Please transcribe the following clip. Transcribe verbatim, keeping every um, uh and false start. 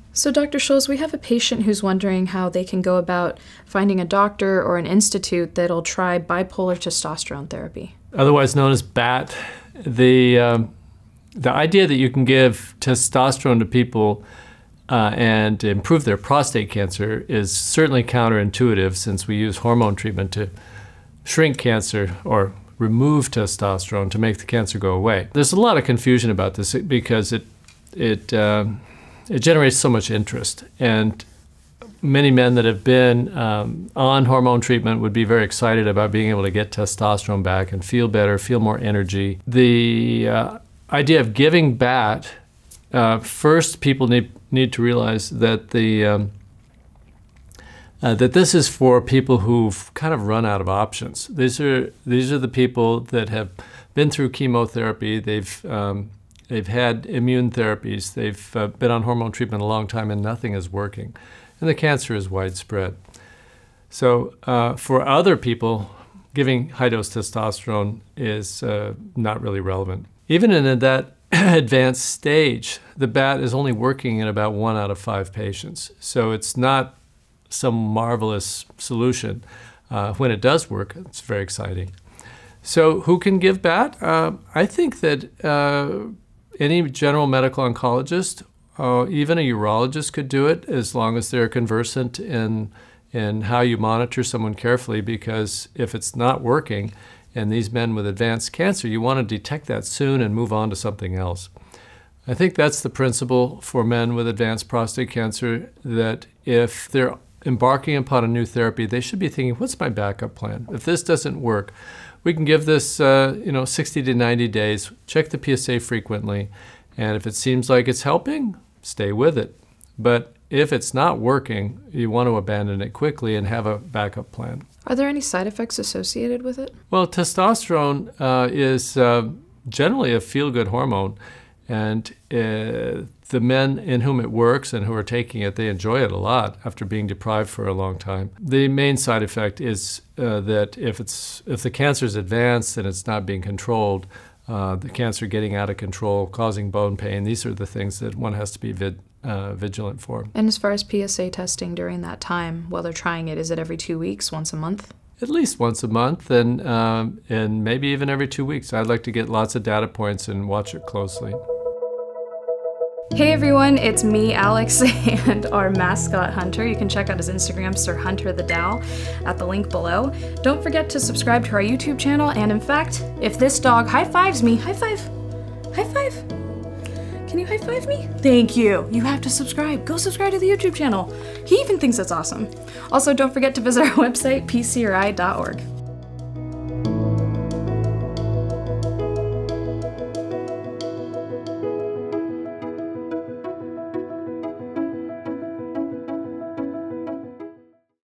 So Doctor Scholz, we have a patient who's wondering how they can go about finding a doctor or an institute that'll try bipolar testosterone therapy. Otherwise known as B A T. The, um, the idea that you can give testosterone to people uh, and improve their prostate cancer is certainly counterintuitive, since we use hormone treatment to shrink cancer or remove testosterone to make the cancer go away. There's a lot of confusion about this because it, it, um, it generates so much interest, and many men that have been um, on hormone treatment would be very excited about being able to get testosterone back and feel better, feel more energy. The uh, idea of giving B A T, uh, first people need, need to realize that, the, um, uh, that this is for people who've kind of run out of options. These are, these are the people that have been through chemotherapy, they've um, They've had immune therapies, they've uh, been on hormone treatment a long time and nothing is working. And the cancer is widespread. So uh, for other people, giving high-dose testosterone is uh, not really relevant. Even in that advanced stage, the B A T is only working in about one out of five patients. So it's not some marvelous solution. Uh, when it does work, it's very exciting. So who can give B A T? Uh, I think that uh, any general medical oncologist, uh, even a urologist could do it, as long as they're conversant in, in how you monitor someone carefully, because if it's not working in these men with advanced cancer, you want to detect that soon and move on to something else. I think that's the principle for men with advanced prostate cancer, that if they're embarking upon a new therapy, they should be thinking, what's my backup plan? If this doesn't work, we can give this uh, you know, sixty to ninety days, check the P S A frequently, and if it seems like it's helping, stay with it. But if it's not working, you want to abandon it quickly and have a backup plan. Are there any side effects associated with it? Well, testosterone uh, is uh, generally a feel-good hormone, and uh, the men in whom it works and who are taking it, they enjoy it a lot after being deprived for a long time. The main side effect is uh, that if, it's, if the cancer is advanced and it's not being controlled, uh, the cancer getting out of control, causing bone pain, these are the things that one has to be vid, uh, vigilant for. And as far as P S A testing during that time, while they're trying it, is it every two weeks, once a month? At least once a month, and, um, and maybe even every two weeks. I'd like to get lots of data points and watch it closely. Hey everyone, it's me, Alex, and our mascot Hunter. You can check out his Instagram, Sir Hunter the Dow, at the link below. Don't forget to subscribe to our YouTube channel, and in fact, if this dog high-fives me, high five, high five. Can you high five me? Thank you. You have to subscribe. Go subscribe to the YouTube channel. He even thinks that's awesome. Also, don't forget to visit our website, P C R I dot org.